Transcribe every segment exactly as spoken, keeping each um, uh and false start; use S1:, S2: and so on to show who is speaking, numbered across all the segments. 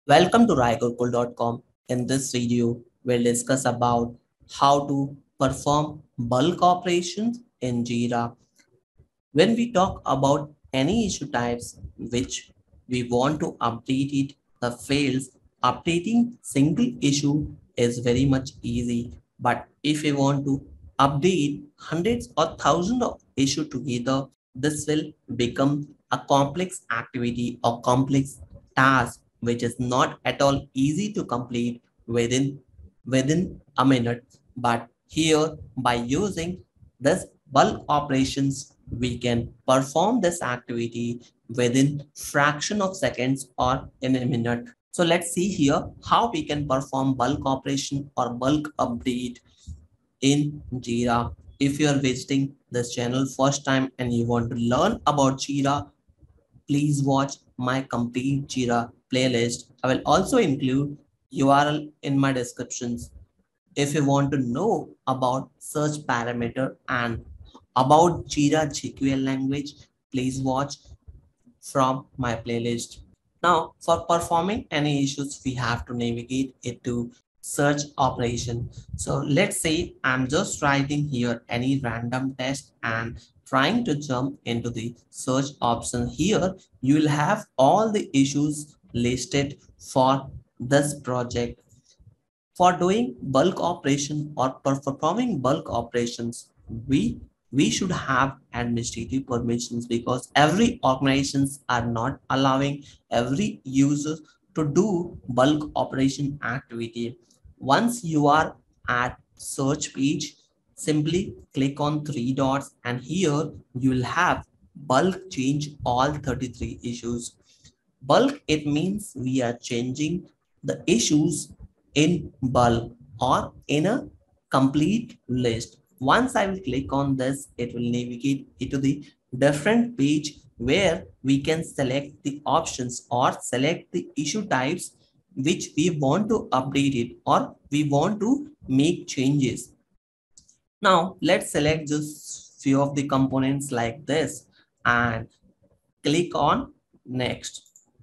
S1: Welcome to raigurkul dot com. In this video, we'll discuss about how to perform bulk operations in Jira. When we talk about any issue types which we want to update it, the fields updating single issue is very much easy. But if we want to update hundreds or thousands of issue together, this will become a complex activity or complex task which is not at all easy to complete within within a minute. But here by using this bulk operations we can perform this activity within fraction of seconds or in a minute. So let's see here how we can perform bulk operation or bulk update in Jira. If you are visiting this channel first time and you want to learn about Jira, please watch my complete Jira playlist. I will also include U R L in my descriptions. If you want to know about search parameter and about Jira J Q L language, please watch from my playlist. Now, for performing any issues, we have to navigate it to search operation. So let's say I'm just writing here any random text and trying to jump into the search option here. You will have all the issues listed for this project. For doing bulk operation or performing bulk operations, we we should have administrative permissions because every organizations are not allowing every user to do bulk operation activity. Once you are at search page, simply click on three dots and here you will have bulk change all thirty-three issues. Bulk, it means we are changing the issues in bulk or in a complete list. Once I will click on this, it will navigate into the different page where we can select the options or select the issue types which we want to update it or we want to make changes. Now let's select just few of the components like this and click on next.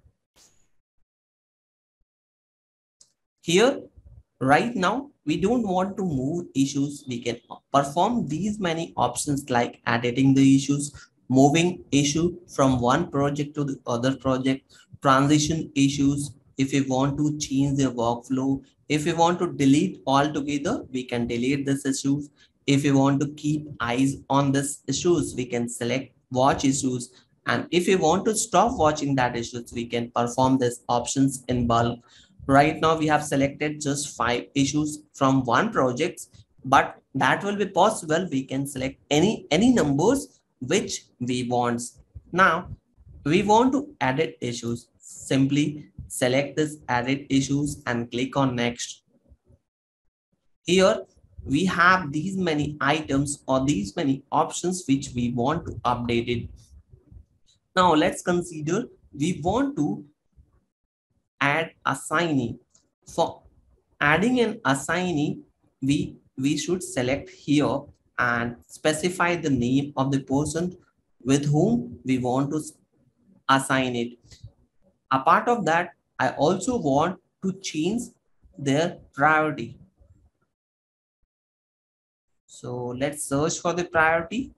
S1: Here, right now, we don't want to move issues. We can perform these many options like editing the issues, moving issue from one project to the other project, transition issues. If we want to change the workflow, if we want to delete altogether, we can delete this issues. If we want to keep eyes on this issues, we can select watch issues. And if we want to stop watching that issues, we can perform these options in bulk. Right now we have selected just five issues from one project, but that will be possible. We can select any any numbers which we want. Now we want to edit issues. Simply select this edit issues and click on next. Here we have these many items or these many options which we want to update it. Now let's consider we want to add assignee. For adding an assignee, we we should select here and specify the name of the person with whom we want to assign it. Apart of that, I also want to change their priority. So let's search for the priority.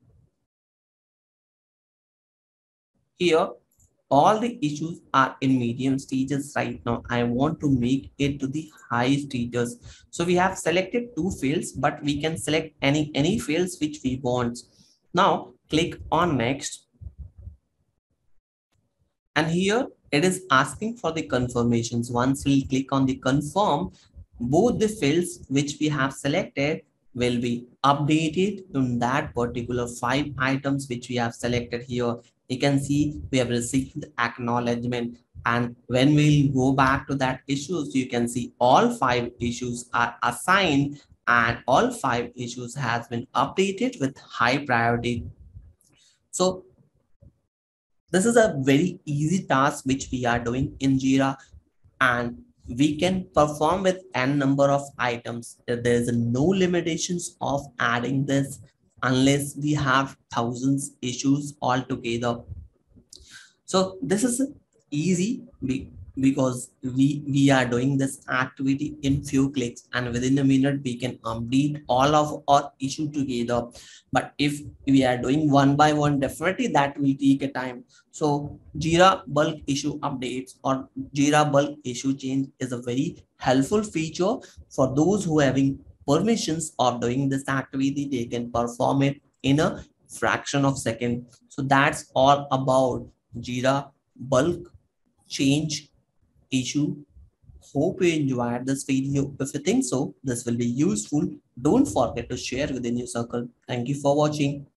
S1: Here all the issues are in medium stages right now. I want to make it to the high stages. So we have selected two fields, but we can select any, any fields which we want. Now click on next. And here it is asking for the confirmations. Once we click on the confirm, both the fields which we have selected will be updated in that particular five items which we have selected here. You can see we have received acknowledgement, and when we go back to that issues, you can see all five issues are assigned and all five issues has been updated with high priority. So this is a very easy task which we are doing in Jira, and we can perform with n number of items. There is no limitations of adding this unless we have thousands issues altogether. So this is easy. We, because we we are doing this activity in few clicks, and within a minute we can update all of our issue together. But if we are doing one by one, definitely that will take a time. So Jira bulk issue updates or Jira bulk issue change is a very helpful feature for those who having permissions of doing this activity. They can perform it in a fraction of second. So that's all about Jira bulk change issue. Hope you enjoyed this video. If you think so, this will be useful. Don't forget to share within your circle. Thank you for watching.